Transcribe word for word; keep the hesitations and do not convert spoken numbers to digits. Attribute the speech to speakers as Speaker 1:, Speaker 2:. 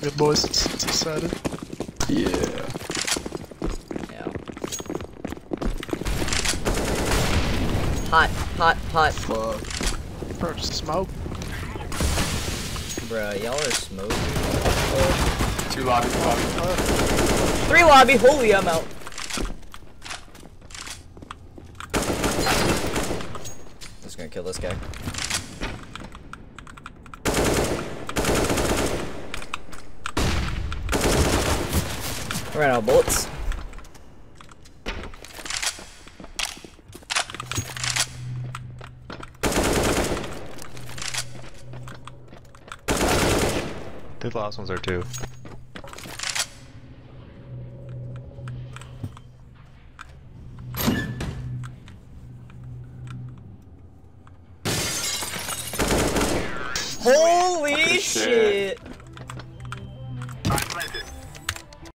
Speaker 1: good, boys. It's, it's exciting.
Speaker 2: Yeah.
Speaker 3: Yeah. Hot, hot, hot.
Speaker 2: Fuck.
Speaker 1: Bro, just smoke.
Speaker 3: Bruh, y'all are smoking.
Speaker 4: Two lobby, two lobby.
Speaker 1: Uh,
Speaker 3: Three lobby, holy, I'm out. Just gonna kill this guy. I ran out of bullets.
Speaker 5: The last ones are too.
Speaker 3: Holy
Speaker 4: Shit.
Speaker 3: shit!